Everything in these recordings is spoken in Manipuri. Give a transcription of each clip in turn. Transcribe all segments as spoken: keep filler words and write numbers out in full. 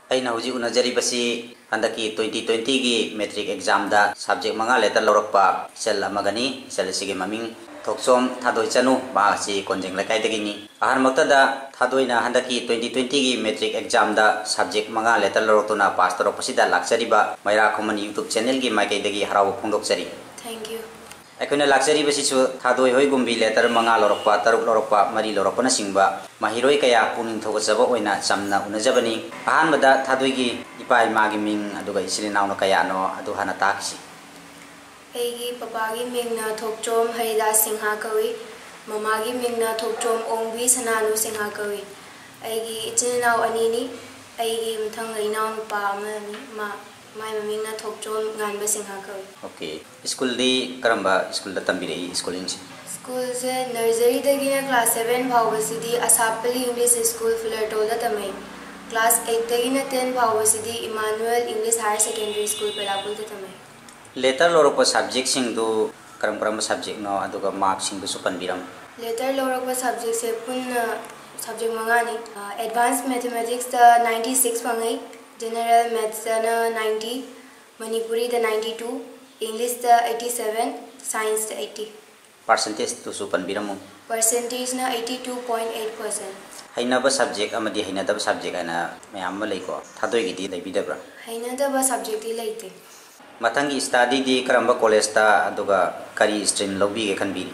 ꯑꯩꯅ ꯍꯧꯖꯤꯛ ꯎꯅꯖꯔꯤꯕꯁꯤ ꯍꯟꯗꯛꯀꯤ twenty twenty ꯒꯤ ꯃꯦꯇ꯭ꯔꯤꯛ ꯑꯦꯛꯖꯥꯝꯗ ꯁꯕꯖꯦꯛ ꯃꯉꯥ ꯂꯦꯇꯔ ꯂꯧꯔꯛꯄ ꯏꯆꯜ ꯑꯃꯒꯅꯤ ꯏꯆꯜ ꯑꯁꯤꯒꯤ ꯃꯃꯤꯡ ꯊꯣꯛꯆꯣꯝ ꯊꯥꯗꯣꯏꯆꯅꯨ ꯃꯍꯥꯛ ꯑꯁꯤ ꯀꯣꯟꯖꯦꯡ ꯂꯩꯀꯥꯏꯗꯒꯤꯅꯤ ꯑꯍꯥꯟꯕꯃꯛꯇꯗ ꯊꯥꯗꯣꯏꯅ ꯍꯟꯗꯛꯀꯤ twenty twenty ꯒꯤ ꯃꯦꯇ꯭रिꯛ ꯑꯦꯛꯖꯥꯝꯗ ꯁꯕꯖꯦꯛ ꯃꯉꯥ ꯂꯦꯇꯔ ꯂꯧꯔꯛꯇꯨꯅ ꯄꯥꯁ ꯇꯧꯔꯛꯄꯁꯤꯗ ꯂꯥꯛꯆꯔꯤꯕ ꯃꯩꯔꯥꯈꯨꯃꯟ ꯌꯨꯇ꯭ꯌꯨꯕ ꯆꯦꯅꯦꯜꯒꯤ ꯃꯥꯏꯀꯩꯗꯒꯤ ꯍꯔꯥꯎꯕ ꯐꯣꯡꯗꯣꯛꯆꯔꯤ Thank you. ꯑꯩꯈꯣꯏꯅ ꯂꯥꯛꯆꯔꯤꯕꯁꯤꯁꯨ ꯊꯥꯗꯣꯏ ꯍꯣꯏꯒꯨꯝꯕꯤ ꯂꯦꯇꯔ ꯃꯉꯥ ꯂꯧꯔꯛꯄ ꯇꯔꯨꯛ ꯂꯧꯔꯛꯄ ꯃꯔꯤ ꯂꯧꯔꯛꯄꯅꯆꯤꯡꯕ ꯃꯍꯩꯔꯣꯏ ꯀꯌꯥ ꯄꯨꯛꯅꯤꯡ ꯊꯧꯒꯠꯆꯕ ꯑꯣꯏꯅ ꯆꯝꯅ ꯎꯅꯖꯕꯅꯤ ꯑꯍꯥꯟꯕꯗ ꯊꯥꯗꯣꯏꯒꯤ ꯏꯄꯥ ꯏꯃꯥꯒꯤ ꯃꯤꯡ ꯑꯗꯨꯒ ꯏꯆꯤꯜ ꯏꯅꯥꯎꯅ ꯀꯌꯥꯅꯣ ꯑꯗꯨ ꯍꯥꯟꯅ ꯇꯥꯛꯁꯤ ꯑꯩꯒꯤ ꯄꯄꯥꯒꯤ ꯃꯤꯡꯅ ꯊꯣꯛꯆꯣꯝ ꯍꯔꯤꯗꯥꯁ ꯁꯤꯡꯍ ꯀꯧꯏ ꯃꯃꯥꯒꯤ ꯃꯤꯡꯅ ꯊꯣꯛꯆꯣꯝ ꯑꯣꯡꯕꯤ ꯁꯅꯥꯅꯨ ꯁꯤꯡꯍ ꯀꯧꯏ ꯑꯩꯒꯤ ꯏꯆꯤꯜ ꯏꯅꯥꯎ ꯑꯅꯤꯅꯤ ꯑꯩꯒꯤ ꯃꯊꯪꯗ ꯏꯅꯥꯎꯅꯨꯄꯥ ꯑꯃꯅꯤ ꯃꯥ ꯃꯥꯏ ꯃꯃꯤꯡꯅ ꯊꯣꯛꯆꯣꯝ ꯉꯥꯟꯕ ꯁꯤꯡꯍ ꯀꯧꯏ ओके स्कूलदी करंबा स्कूल तंबिरई स्कूलिंग से स्कूल से नर्सरी दगिना क्लास seven फावबसिदी असापली इंग्लिश स्कूल फिलरटोल तमई क्लास eight दगिना ten फावबसिदी Emmanuel English higher secondary school पेलापुल तमई लेटर लोरप सब्जेक्ट सिंग दो करम करम सब्जेक्ट नो अदुगा मार्क सिंग दो सुपनबिरम लेटर लोरप सब्जेक्ट से पुन सब्जेक्ट मंगानी एडवांस मैथमेटिक्स द ninety-six फंगई जनरल मैथ्स द ninety मणिपुरी द ninety-two English the eighty-seven science द eighty परसेंटेज तो सुपनबिरम परसेंटेज न eighty-two point eight percent हैनब सब्जेक्ट अमदी हैनदब सब्जेक्ट आना मयाम लेको थादोइगिदी लेबिदब्रा हैनदब सब्जेक्ट दी लेते मथंगी स्टडी दी करंबा कॉलेज ता अदुगा करी स्ट्रीम लौबीगे खनबिरी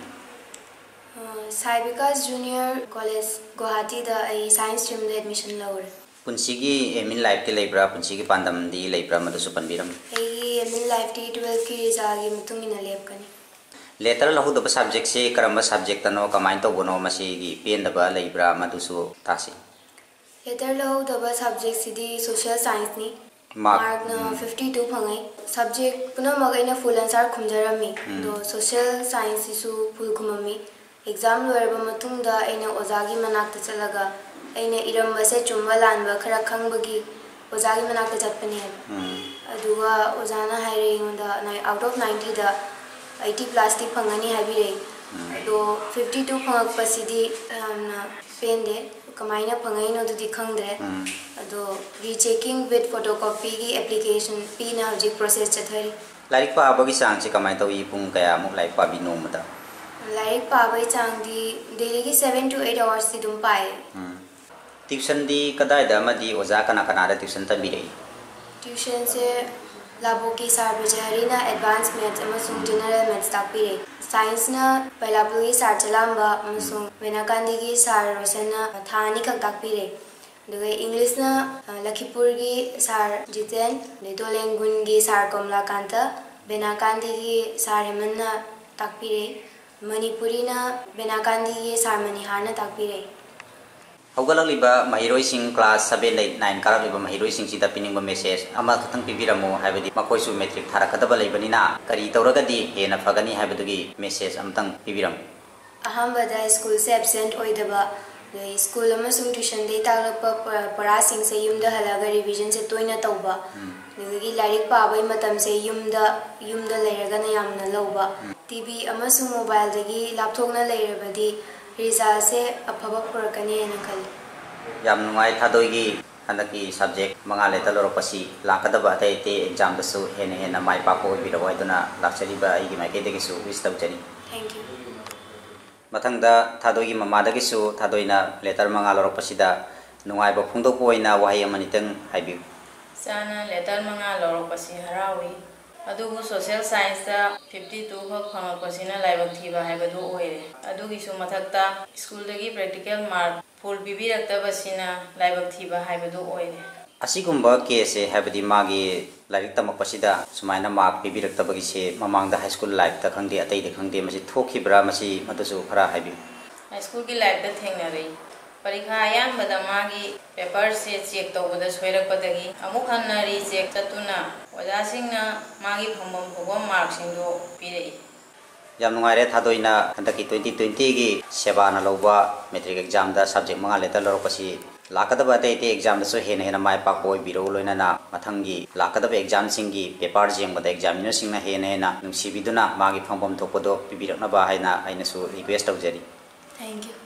साइबिकास जूनियर कॉलेज गुवाहाटी द आई साइंस स्ट्रीम द एडमिशन लौरे पुंसीगी एमिन लाइफ के लेब्रा पुंसीगी पांदम दी लेब्रा मदु सुपनबिरम एगी एमिन लाइफ टी twelve की रिजाल्ट मुतुंगिना लेबकनी लेटर लहुदब सब्जेक्ट से करंबा सब्जेक्ट नो कमाइन तौबनो मसीगी पेंदबा लेब्रा मदुसु तासी लेटर लहुदब सब्जेक्ट सिदी सोशल साइंस नि मार्क न fifty-two फंगई सब्जेक्ट पुना मगैना फुल आंसर खुमजरमी दो सोशल साइंस सिसु फुल खुममी एग्जाम लोरबा मतुंगदा एना ओजागी मनाक्ता चलगा एना इरमबसे चुम्बा लानबा खरा खंगबगी ओजागी मनाक्ता चटपनी है अदुगा ओजाना हाइरे इंदा आउट ऑफ ninety दा eighty plus ती फंगनी हाबिरे दो fifty-two फंगक पसिदी ना पेंदे कमाइना फंगैनो दुदी खंगद्रे अदो रीचेकिंग विद फोटोकॉपी की एप्लीकेशन पी ना हजि प्रोसेस चथरी लाइक पाबगी चांग से कमाइन तौ ई पुंग कया मुक लाइक पाबी नोमदा लाइक पाबै चांग दी डेली की seven to eight hours ती दुम पाए ट्यूशन दी कदाय दा मदी ओजा कना कना दा ट्यूशन तबिरे ट्यूशन से लाबोकी सार बजारीना एडवांस मैथ्स अमसुंग जनरल मैथ्स ताकपिरे साइंस ना पहलापुगी सार चलांबा अमसुंग वेनाकांदी की सार रोशना थानी कक ताकपिरे दुगे इंग्लिश ना लखीपुर की सार जितेन लेदोलेंगुन की सार कमलाकांता वेनाकांदी की सार हेमन्ना ताकपिरे मणिपुरी ना वेनाकांदी की सार मनिहार ना ताकपिरे हौगललिबा महिरोई सिंग क्लास seven eight nine कारलिबा महिरोई सिंग सिदा पिनिंग मेसेज अमा खतंग पिबिरमो हाइबदि मकोइसु मैट्रिक थारकदबा लेबनिना करी तौरगदि हेना फगनी हाइबदुगी मेसेज अमतंग पिबिरम अहमबदा स्कूल से एब्सेंट ओइदबा स्कूल अमसुंग ट्यूशन दे तागलप परा सिंग से युमदा हलागा रिवीजन से तोइना तौबा दुगी लाइरिक पाबै मतम से युमदा युमदा लेरगना यामना लौबा टीवी अमसुंग मोबाइल दगी लैपटॉप ना लेरबदि रिजल्ट से अफब पुरकने न खल याम नुंगाई थादोइगी हनकी सब्जेक्ट मंगा लेटर लोरपसी लाकदबा अतै ते एग्जाम दसु हेने हेना माइ पापो बिरबो आइदुना लाक्चरीबा आइगी माइकेदेगिसु विश तौजरी थैंक यू मथंगदा थादोइगी ममादगिसु थादोइना लेटर मंगा लोरपसिदा नुंगाइबो फुंदोकपो ओइना वाहि अमनितंग हाइबिउ साना लेटर मंगा लोरपसि हरावी अदुगु सोशल साइंस दा fifty-two खक फंगपसिना लाइबक थीबा हाइबदु ओइरे अदुगिसु मथक्ता स्कूल दगी प्रैक्टिकल मार्क फुल बिबिरक्तबसिना लाइबक थीबा हाइबदु ओइरे असिगुम्बा केसे हाइबदि मागी लाइक तमकपसिदा सुमाइना मार्क बिबिरक्तबगी से ममांगदा हाई स्कूल लाइफ ता खंगदे अतै दे खंगदे मसि थोखिब्रा मसि मदसु खरा हाइबि हाई स्कूल की लाइफ दा थेंगनरै परीक्षा अयानबदा मागी पेपर से चेक तौबदा सोइरकपदगी अमुक हन्ना रीचेक ततुना ओजासिंगना मागी फंबम फुबम मार्क सिंगो पिरई याम नुंगाइरे थादोइना हंदकी twenty twenty गी सेबाना लौबा मेट्रिक एग्जाम दा सब्जेक्ट मंगा लेटर लौरपसि लाकदबा अतै ते एग्जाम दसु हेने हेना माइ पाको बिरो लोइनाना मथंगी लाकदबा एग्जाम सिंगी पेपर जेंगबदा एग्जामिनर सिंगना हेने हेना नुंसिबिदुना मागी फंबम थोपदो पिबिरकनबा हाइना आइनसु रिक्वेस्ट तौजरी थैंक यू